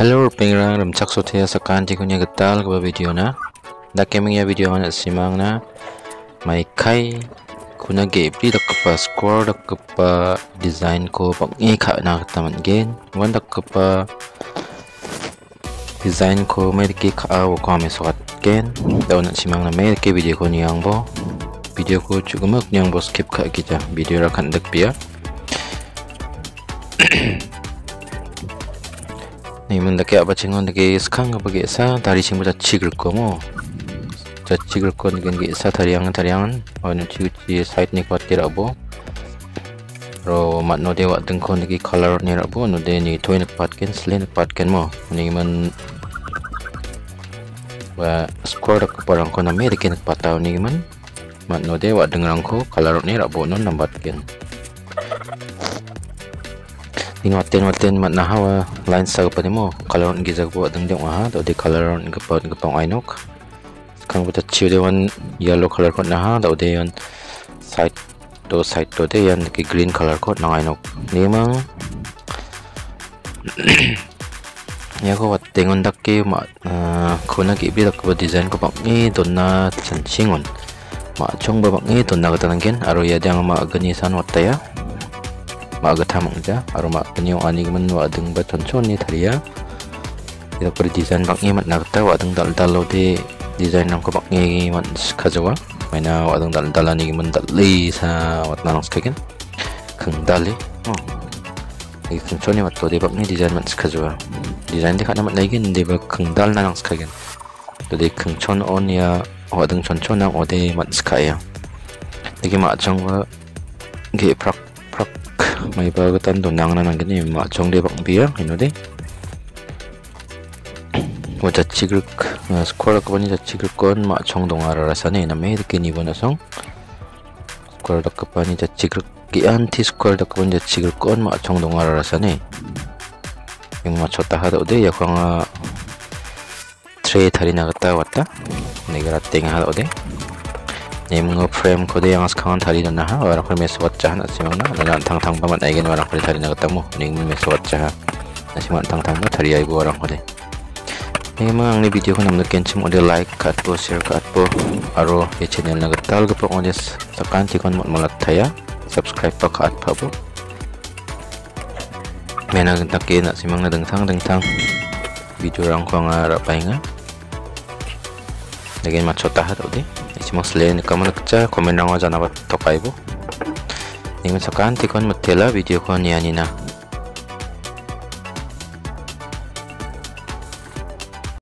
Hello, pengrang ramchak sothaya sakan tikunya getal ke video na. Da keming ya video na simang na mai kai kuna gebri dak pa score dak pa design ko pang e kha na taman gen wan dak pa design ko mai ke kha wo ko me sot gen da na simang na mai ke video ko niang bo video ko chugumak niang bo skip kha kita video ra khan dak pia 이문 dak apa chingon dak skang apa ge sa dari sing buta chigil ko mo ja chigil ko gen ge sa tariang on chi site ni ko tirabo ro mat no de wa deng ko ni color ni rabo no de ni toin pat ken slen pat ken mo ni man wa score dak parang ko na me ken pataw ni man mat no de wa deng rang ko color ni rabo no nambat ken Inwaten mat na hawa line sa pa mo color on gizag bo dang dang ha do de color on gapot gapong ainok kang buta chiu de one yellow color ko na ha do de yon side to de yan ki green color ko na ainok ni mang ya ko wat tengon dak ke ma khona ki bi dak ko design ko bang ni don na chan singon ma chong ba bang ni don na ga tan gen aro ya jang ma gani san wat ya maga tamangja aroma penyo ani men wa deng baton choni tharia ida per design bang imat nakta wa deng dal dal de design nang ko bang ngi man khajawa maina wa deng dal dal ani men dal le sa wat nang skagen khang dali i khang choni wat to de bang ni design man khajawa design de khana mat legen de ba khang dal nang skagen to de khang chon on ya wa deng chon chon nang ode mat skaya de ma chang wa ge prak may bagatan donang na nangani ma chongde bang bia inode wajat chigrik square ko bani jat chigrik kon ma chong dongar rasane na me ke ni bona song square dak pani jat chigrik ki anti square dak bani jat chigrik kon ma chong dongar rasane yung ma chota hada ode ya khang tray thari na gata wata negara teng hada ode Name frame ko de yang sekarang tadi na ha orang ko mes wacah na simang na dan tang pamat aigen orang ko tadi na ketemu ning mes wacah na simang tang ba tadi ai orang ko de memang ni video ko namno kencim ode like kat po share kat po aro ye channel na getal ko po odes sakan tikon mot molat thaya subscribe pa kat pa po mena gentak ke na simang na dengtang video rang ko nga ra painga lagi macota ha de Cuma selain kamu nak komen rangwa jana bat tokai bu. Ini misalkan tikon mutela video ko niya nina.